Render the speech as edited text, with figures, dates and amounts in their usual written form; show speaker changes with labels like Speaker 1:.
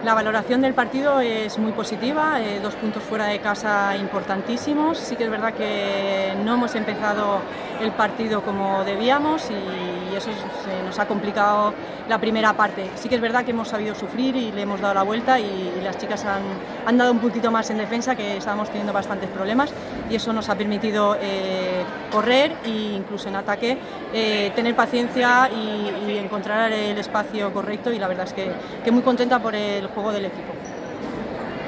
Speaker 1: La valoración del partido es muy positiva, 2 puntos fuera de casa importantísimos. Sí que es verdad que no hemos empezado el partido como debíamos y eso se nos ha complicado la primera parte. Sí que es verdad que hemos sabido sufrir y le hemos dado la vuelta y las chicas han dado un puntito más en defensa, que estábamos teniendo bastantes problemas, y eso nos ha permitido correr e incluso en ataque tener paciencia y encontrar el espacio correcto, y la verdad es que muy contenta por el juego del equipo.